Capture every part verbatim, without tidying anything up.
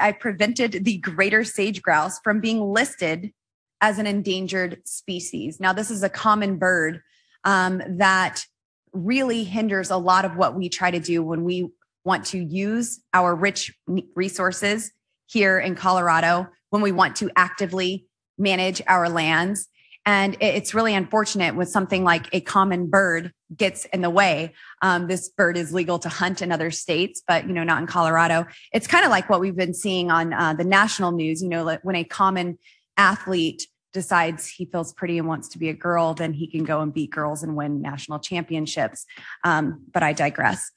I prevented the greater sage grouse from being listed as an endangered species. Now, this is a common bird um, that really hinders a lot of what we try to do when we want to use our rich resources here in Colorado, when we want to actively manage our lands. And it's really unfortunate when something like a common bird gets in the way. Um, this bird is legal to hunt in other states, but you know, not in Colorado. It's kind of like what we've been seeing on uh, the national news. You know, like when a common athlete decides he feels pretty and wants to be a girl, then he can go and beat girls and win national championships. Um, but I digress.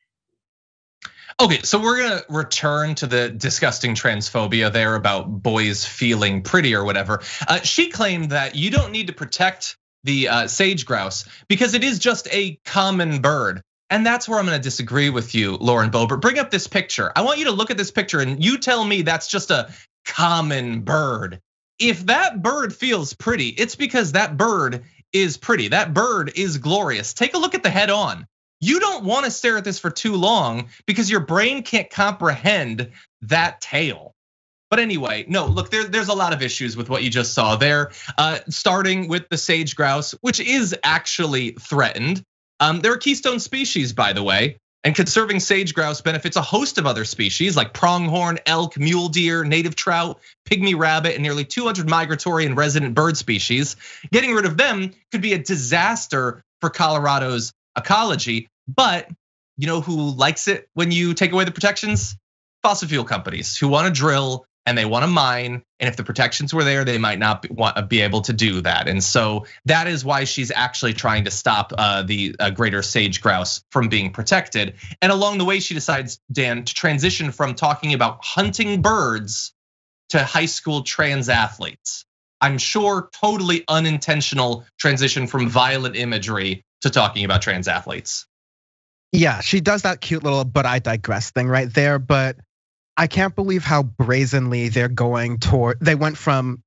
Okay, so we're gonna return to the disgusting transphobia there about boys feeling pretty or whatever. Uh, she claimed that you don't need to protect the uh, sage grouse because it is just a common bird. And that's where I'm gonna disagree with you, Lauren Boebert. Bring up this picture. I want you to look at this picture and you tell me that's just a common bird. If that bird feels pretty, it's because that bird is pretty. That bird is glorious. Take a look at the head on. You don't want to stare at this for too long because your brain can't comprehend that tail. But anyway, no, look, there, there's a lot of issues with what you just saw there. Uh, starting with the sage grouse, which is actually threatened. Um, they're a keystone species, by the way, and conserving sage grouse benefits a host of other species like pronghorn, elk, mule deer, native trout, pygmy rabbit, and nearly two hundred migratory and resident bird species. Getting rid of them could be a disaster for Colorado's ecology, but you know who likes it when you take away the protections? Fossil fuel companies who want to drill and they want to mine, and if the protections were there, they might not be, want, be able to do that. And so that is why she's actually trying to stop uh, the uh, greater sage grouse from being protected. And along the way, she decides, Dan, to transition from talking about hunting birds to high school trans athletes. I'm sure totally unintentional transition from violent imagery to talking about trans athletes. Yeah, she does that cute little "but I digress" thing right there, but I can't believe how brazenly they're going toward, they went from,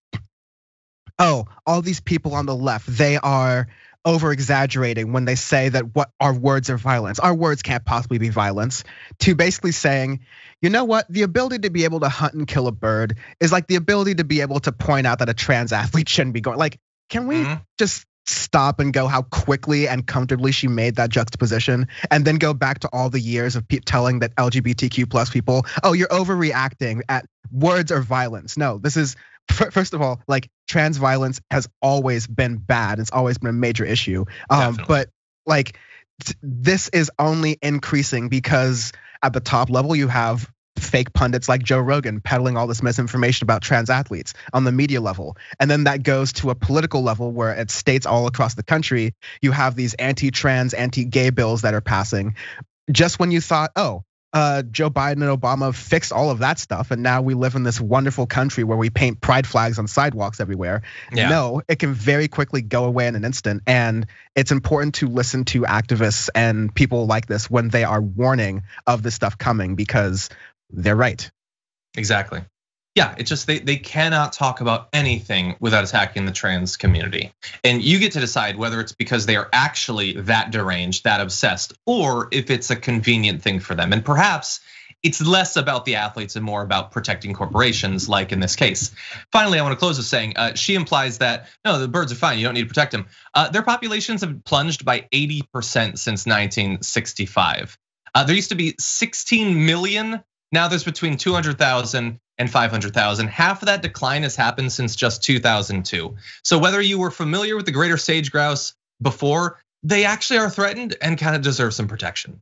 oh, all these people on the left, they are over exaggerating when they say that what our words are violence. Our words can't possibly be violence, to basically saying, you know what, the ability to be able to hunt and kill a bird is like the ability to be able to point out that a trans athlete shouldn't be going. Like, can we mm-hmm. just stop and go how quickly and comfortably she made that juxtaposition, and then go back to all the years of telling that L G B T Q plus people, oh, you're overreacting at words or violence. No, this is, first of all, like trans violence has always been bad. It's always been a major issue. Um, but like this is only increasing because at the top level you have fake pundits like Joe Rogan peddling all this misinformation about trans athletes on the media level. And then that goes to a political level where at states all across the country, you have these anti-trans, anti-gay bills that are passing. Just when you thought, oh, uh, Joe Biden and Obama fixed all of that stuff, and now we live in this wonderful country where we paint pride flags on sidewalks everywhere. Yeah. No, it can very quickly go away in an instant. And it's important to listen to activists and people like this when they are warning of this stuff coming, because they're right. Exactly. Yeah, it's just they, they cannot talk about anything without attacking the trans community. And you get to decide whether it's because they are actually that deranged, that obsessed, or if it's a convenient thing for them. And perhaps it's less about the athletes and more about protecting corporations, like in this case. Finally, I want to close with saying, she implies that, no, the birds are fine, you don't need to protect them. Their populations have plunged by eighty percent since nineteen sixty-five. There used to be sixteen million. Now there's between two hundred thousand and five hundred thousand. Half of that decline has happened since just two thousand two. So whether you were familiar with the greater sage grouse before, they actually are threatened and kind of deserve some protection.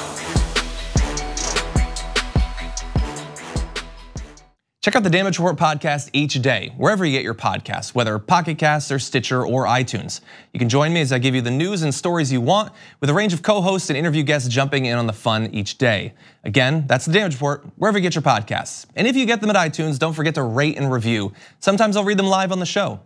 Check out the Damage Report podcast each day, wherever you get your podcasts, whether Pocket Casts or Stitcher or iTunes. You can join me as I give you the news and stories you want, with a range of co-hosts and interview guests jumping in on the fun each day. Again, that's the Damage Report, wherever you get your podcasts. And if you get them at iTunes, don't forget to rate and review. Sometimes I'll read them live on the show.